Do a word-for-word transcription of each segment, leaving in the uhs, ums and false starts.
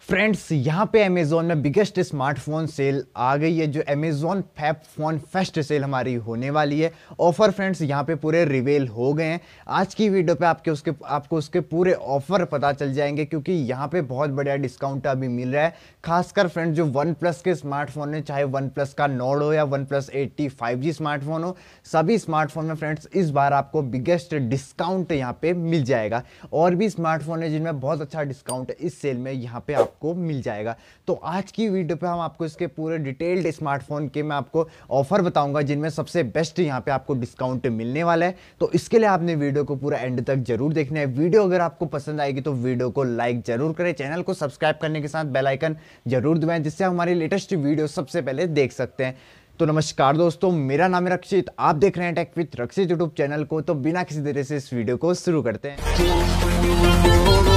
Friends यहाँ पे Amazon में बिगेस्ट स्मार्टफोन सेल आ गई है, जो Amazon fab phone fest sale हमारी होने वाली है। ऑफर फ्रेंड्स यहाँ पे पूरे रिवेल हो गए हैं। आज की वीडियो पे आपके उसके आपको उसके पूरे ऑफर पता चल जाएंगे, क्योंकि यहाँ पे बहुत बढ़िया डिस्काउंट अभी मिल रहा है। खासकर फ्रेंड्स जो वन प्लस के स्मार्टफोन है, चाहे वन प्लस का नोड हो या OnePlus eighty five G smartphone हो, सभी स्मार्टफोन में फ्रेंड्स इस बार आपको बिगेस्ट डिस्काउंट यहाँ पे मिल जाएगा। और भी स्मार्टफोन है जिनमें बहुत अच्छा डिस्काउंट है इस सेल में यहाँ पे को मिल जाएगा। तो आज की वीडियो पे हम आपको इसके पूरे डिटेल्ड स्मार्टफोन के मैं आपको ऑफर बताऊंगा, जिनमें सबसे बेस्ट यहाँ पे आपको डिस्काउंट मिलने वाला है। तो इसके लिए आपने वीडियो को पूरा एंड तक जरूर देखना है। वीडियो अगर आपको पसंद आएगी तो वीडियो को लाइक जरूर करें, चैनल को सब्सक्राइब करने के साथ बेल आइकन जरूर दबाएं, जिससे हमारी लेटेस्ट वीडियो सबसे पहले देख सकते हैं। तो नमस्कार दोस्तों, मेरा नाम है रक्षित, आप देख रहे हैं tech with Rakshit YouTube channel को। तो बिना किसी देरी से इस वीडियो को शुरू करते हैं।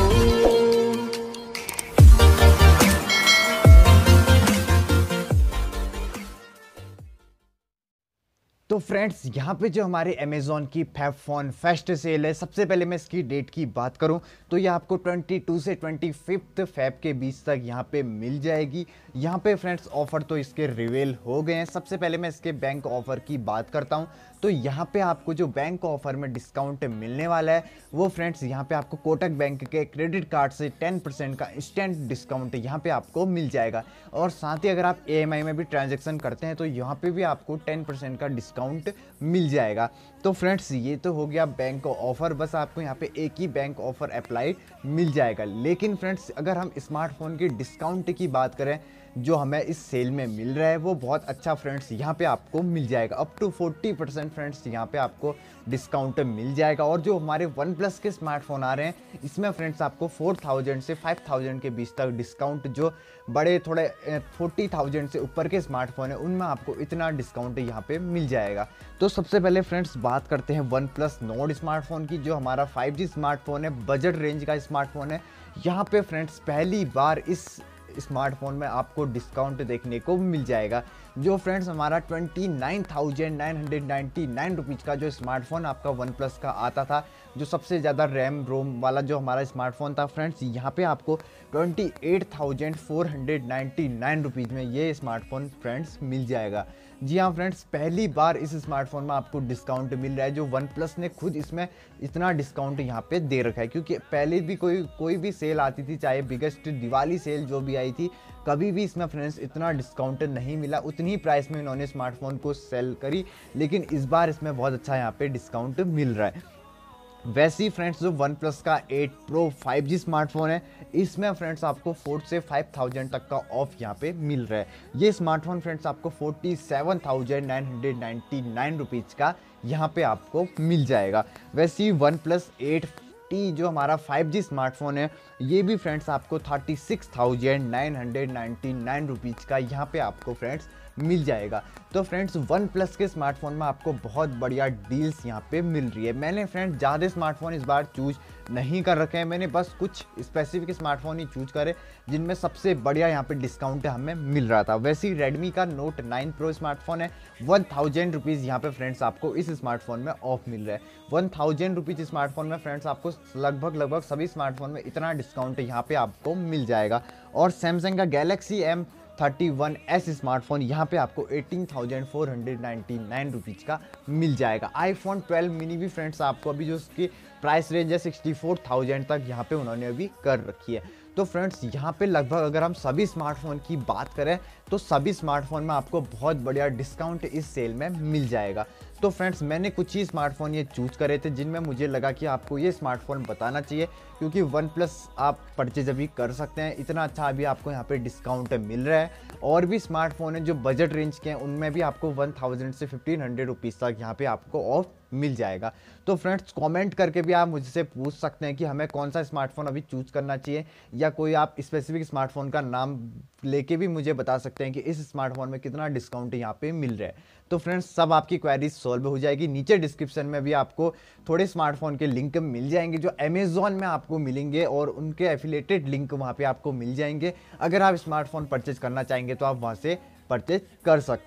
तो फ्रेंड्स यहाँ पे जो हमारे अमेजोन की फैब फोन फेस्ट सेल है, सबसे पहले मैं इसकी डेट की बात करूँ तो ये आपको बाईस से पच्चीस फेब के बीच तक यहाँ पे मिल जाएगी। यहाँ पे फ्रेंड्स ऑफर तो इसके रिवेल हो गए हैं। सबसे पहले मैं इसके बैंक ऑफर की बात करता हूँ। तो यहाँ पे आपको जो बैंक ऑफर में डिस्काउंट मिलने वाला है वो फ्रेंड्स यहाँ पे आपको कोटक बैंक के क्रेडिट कार्ड से टेन परसेंट का इंस्टेंट डिस्काउंट यहाँ पे आपको मिल जाएगा। और साथ ही अगर आप ई एम आई में भी ट्रांजैक्शन करते हैं तो यहाँ पे भी आपको टेन परसेंट का डिस्काउंट मिल जाएगा। तो फ्रेंड्स ये तो हो गया बैंक ऑफर, बस आपको यहाँ पे एक ही बैंक ऑफर अप्लाई मिल जाएगा। लेकिन फ्रेंड्स अगर हम स्मार्टफोन की डिस्काउंट की बात करें जो हमें इस सेल में मिल रहा है वो बहुत अच्छा फ्रेंड्स यहाँ पे आपको मिल जाएगा। अप टू चालीस परसेंट फ्रेंड्स यहाँ पे आपको डिस्काउंट मिल जाएगा। और जो हमारे वन प्लस के स्मार्टफोन आ रहे हैं इसमें फ्रेंड्स आपको चार हज़ार से पाँच हज़ार के बीच तक डिस्काउंट, जो बड़े थोड़े चालीस हज़ार से ऊपर के स्मार्टफोन है उनमें आपको इतना डिस्काउंट यहाँ पे मिल जाएगा। तो सबसे पहले फ्रेंड्स बात करते हैं वन प्लस नोड स्मार्टफोन की, जो हमारा फाइव जी स्मार्टफोन है, बजट रेंज का स्मार्टफोन है। यहाँ पे फ्रेंड्स पहली बार इस स्मार्टफोन में आपको डिस्काउंट देखने को मिल जाएगा। जो फ्रेंड्स हमारा twenty nine thousand nine hundred ninety nine rupees का जो स्मार्टफोन आपका वन प्लस का आता था, जो सबसे ज़्यादा रैम रोम वाला जो हमारा स्मार्टफोन था फ्रेंड्स, यहाँ पे आपको twenty eight thousand four hundred ninety nine rupees में ये स्मार्टफोन फ्रेंड्स मिल जाएगा। जी हाँ फ्रेंड्स, पहली बार इस स्मार्टफोन में आपको डिस्काउंट मिल रहा है, जो वन प्लस ने खुद इसमें इतना डिस्काउंट यहाँ पे दे रखा है। क्योंकि पहले भी कोई कोई भी सेल आती थी, चाहे बिगेस्ट दिवाली सेल जो भी आई थी, कभी भी इसमें फ्रेंड्स इतना डिस्काउंट नहीं मिला। उतनी प्राइस में इन्होंने स्मार्टफोन को सेल करी, लेकिन इस बार इसमें बहुत अच्छा यहाँ पे डिस्काउंट मिल रहा है। वैसे ही फ्रेंड्स जो वन प्लस का eight pro five G smartphone है, इसमें फ्रेंड्स आपको फोर से फाइव थाउजेंड तक का ऑफ यहाँ पे मिल रहा है। ये स्मार्टफोन फ्रेंड्स आपको forty seven thousand nine hundred ninety nine rupees का यहाँ पे आपको मिल जाएगा। वैसे ही वन प्लस एट टी जो हमारा फाइव जी स्मार्टफोन है, ये भी फ्रेंड्स आपको thirty six thousand nine hundred ninety nine rupees का यहाँ पे आपको फ्रेंड्स मिल जाएगा। तो फ्रेंड्स वन प्लस के स्मार्टफोन में आपको बहुत बढ़िया डील्स यहाँ पे मिल रही है। मैंने फ्रेंड्स ज़्यादा स्मार्टफोन इस बार चूज नहीं कर रखे हैं, मैंने बस कुछ स्पेसिफिक स्मार्टफोन ही चूज करे जिनमें सबसे बढ़िया यहाँ पे डिस्काउंट हमें मिल रहा था। वैसे ही रेडमी का नोट नाइन प्रो स्मार्टफोन है, वन थाउजेंड रुपीज़ यहाँ पे फ्रेंड्स आपको इस स्मार्टफोन में ऑफ मिल रहा है। वन थाउजेंड रुपीज़ स्मार्टफोन में फ्रेंड्स आपको लगभग लगभग सभी स्मार्टफोन में इतना डिस्काउंट यहाँ पे आपको मिल जाएगा। और सैमसंग का Galaxy M thirty one S smartphone यहाँ पे आपको eighteen thousand four hundred ninety nine rupees का मिल जाएगा। आईफोन ट्वेल्व मिनी भी फ्रेंड्स आपको अभी जो उसकी प्राइस रेंज है सिक्सटी फोर थाउजेंड तक यहाँ पे उन्होंने अभी कर रखी है। तो फ्रेंड्स यहाँ पे लगभग अगर हम सभी स्मार्टफोन की बात करें तो सभी स्मार्टफोन में आपको बहुत बढ़िया डिस्काउंट इस सेल में मिल जाएगा। तो फ्रेंड्स मैंने कुछ ही स्मार्टफोन ये चूज करे थे जिनमें मुझे लगा कि आपको ये स्मार्टफोन बताना चाहिए, क्योंकि वन प्लस आप परचेज अभी कर सकते हैं, इतना अच्छा अभी आपको यहाँ पे डिस्काउंट मिल रहा है। और भी स्मार्टफोन है जो बजट रेंज के हैं, उनमें भी आपको वन थाउजेंड से फिफ्टीन हंड्रेड रुपीज़ तक यहाँ पे आपको ऑफ मिल जाएगा। तो फ्रेंड्स कमेंट करके भी आप मुझसे पूछ सकते हैं कि हमें कौन सा स्मार्टफोन अभी चूज करना चाहिए, या कोई आप स्पेसिफिक स्मार्टफोन का नाम लेके भी मुझे बता सकते हैं कि इस स्मार्टफोन में कितना डिस्काउंट यहाँ पे मिल रहा है। तो फ्रेंड्स सब आपकी क्वेरीज सॉल्व हो जाएगी। नीचे डिस्क्रिप्शन में भी आपको थोड़े स्मार्टफोन के लिंक मिल जाएंगे जो अमेजोन में आपको मिलेंगे, और उनके एफिलेटेड लिंक वहाँ पे आपको मिल जाएंगे। अगर आप स्मार्टफोन परचेज करना चाहेंगे तो आप वहाँ से परचेज कर सकते हैं।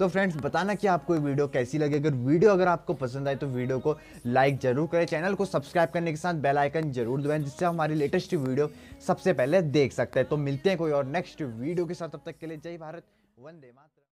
तो फ्रेंड्स बताना कि आपको ये वीडियो कैसी लगी। अगर वीडियो अगर आपको पसंद आए तो वीडियो को लाइक जरूर करें, चैनल को सब्सक्राइब करने के साथ बेल आइकन जरूर दबाएं, जिससे हमारी लेटेस्ट वीडियो सबसे पहले देख सकते हैं। तो मिलते हैं कोई और नेक्स्ट वीडियो के साथ, तब तक के लिए जय भारत, वंदे मातरम।